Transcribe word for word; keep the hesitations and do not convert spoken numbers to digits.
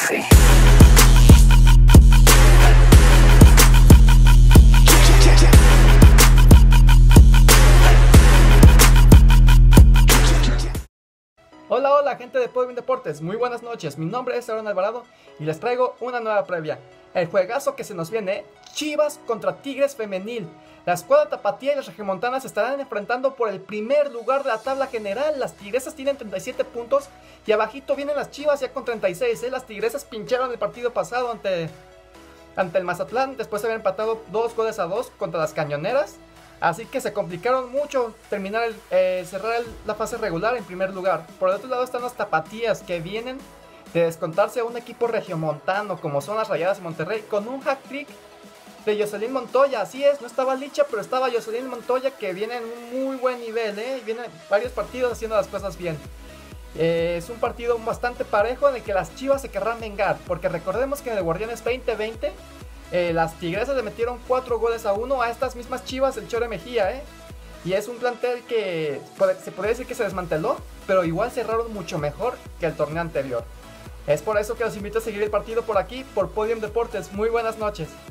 Café. Hola, hola gente de Podium Deportes, muy buenas noches, mi nombre es Aaron Alvarado y les traigo una nueva previa. El juegazo que se nos viene, Chivas contra Tigres Femenil. La escuadra tapatía y las regiomontanas se estarán enfrentando por el primer lugar de la tabla general. Las tigresas tienen treinta y siete puntos y abajito vienen las Chivas ya con treinta y seis. ¿eh? Las tigresas pincharon el partido pasado ante, ante el Mazatlán, después de haber empatado dos goles a dos contra las Cañoneras. Así que se complicaron mucho terminar el, eh, cerrar el, la fase regular en primer lugar. Por el otro lado están las tapatías que vienen de descontarse a un equipo regiomontano como son las Rayadas de Monterrey con un hat-trick de Jocelyn Montoya. Así es, no estaba Licha, pero estaba Jocelyn Montoya que viene en un muy buen nivel, ¿eh? Viene varios partidos haciendo las cosas bien. Eh, es un partido bastante parejo en el que las Chivas se querrán vengar, porque recordemos que en el Guardianes veinte veinte eh, las Tigresas le metieron cuatro goles a uno a estas mismas Chivas del Chore Mejía, ¿eh? Y es un plantel que se podría decir que se desmanteló, pero igual cerraron mucho mejor que el torneo anterior. Es por eso que los invito a seguir el partido por aquí, por Podium Deportes. Muy buenas noches.